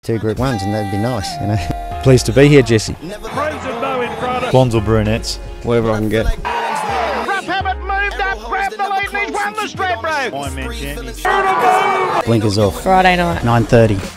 2 Group 1s and that'd be nice, you know. Pleased to be here, Jesse. Blondes or brunettes? Whatever I can get. Rough Habit moved up, grabbed the lead and he's won the straight race. My man, Blinkers off. Friday night. 9:30.